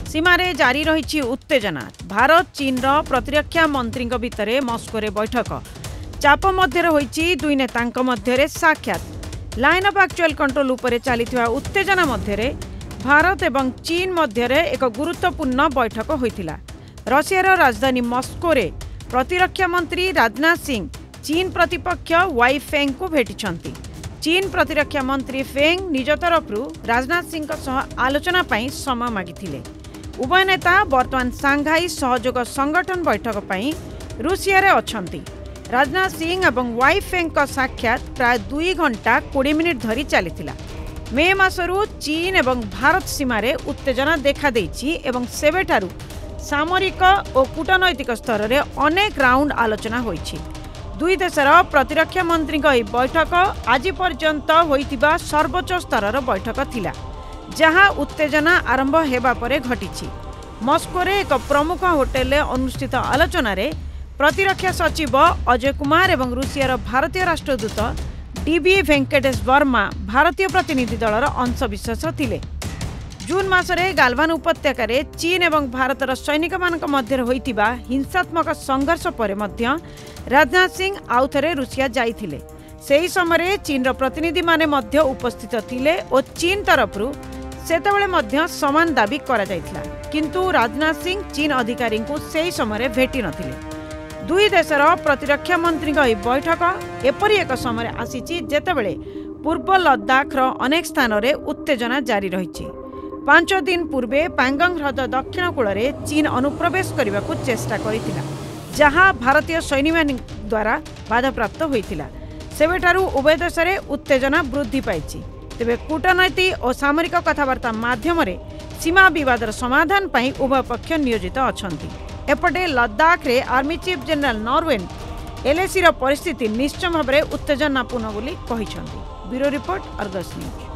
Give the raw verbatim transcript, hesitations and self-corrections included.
सीमारे जारी रही उत्तेजना। भारत चीन प्रतिरक्षा मंत्री भितर मस्को बैठक चाप मध्य होईची दुई नेतांक मध्य साक्षात। लाइन ऑफ एक्चुअल कंट्रोल उपर चली उत्तेजना मध्य भारत एवं चीन मध्य एक गुरुत्वपूर्ण बैठक होइतिला। रशियार राजधानी मस्को रे प्रतिरक्षा मंत्री राजनाथ सिंह चीन प्रतिपक्ष वाई फेंग को भेटिछंती। चीन प्रतिरक्षा मंत्री फेंग निज तरफरु राजनाथ सिंह सह आलोचना पई समय मागिथिले। उभय नेता वर्तमान सांघाई सहयोग संगठन बैठक पई रूसिया रे अछंती। राजनाथ सिंह एवं वाई फेंग का साक्षात प्राय दुई घंटा कोड़े मिनिट धरी चलीथिला। मे मासरू चीन एवं भारत सीमारे उत्तेजना देखा देइछि एवं सेबेठारु सामरिक और कूटनैतिक स्तर में अनेक राउंड आलोचना होइछि। दुई देशर प्रतिरक्षा मंत्री बैठक आज पर्यंत होइतिबा सर्वोच्च स्तर बैठक थिला, जहां उत्तेजना आरंभ हेबा परे घटिछि। मस्को रे एक प्रमुख होटेल अनुष्ठित आलोचना रे प्रतिरक्षा सचिव अजय कुमार एवं रूसियार भारतीय राष्ट्रदूत डीबी वेंकटेश वर्मा भारतीय प्रतिनिधि दलर अंशविशेष थिले। जून मासरे गालवान उपत्यकार चीन एवं भारतर सैनिक मानक मध्य होइतिबा हिंसात्मक संघर्ष पर मध्य राजनाथ सिंह आउ थरे रूसिया जाइथिले। सेही समय चीन प्रतिनिधि माने मध्य उपस्थित थिले और चीन तरफरु सेतेबेले मध्य समान दाबी करा जाइथिला, किंतु राजनाथ सिंह चीन अधिकारी को सेही समय भेटी नथिले। दुई देशर प्रतिरक्षा मंत्री बैठक एपरी एक समय आसीछि जेतेबेले पूर्व लद्दाखर अनेक स्थान रे उत्तेजना जारी रहिछि। पांच दिन पूर्वे पैंगंग ह्रद दक्षिण कूल में चीन अनुप्रवेश करने को चेष्टा करिथिला, जहां भारतीय सैनिक द्वारा बाधाप्राप्त होइथिला। सेबेठारु उभय देश में उत्तेजना वृद्धि पाइछि। तेबे कूटनैतिक और सामरिक कथबार्ता माध्यम सीमा विवादर समाधान पई उभय पक्ष नियोजित अछंती। एपटे लद्दाख रे army chief general Naravane LAC रो परिस्थिति निश्चय भाव में उत्तेजनापूर्ण बोली कहिसंती। Bureau report Argus news.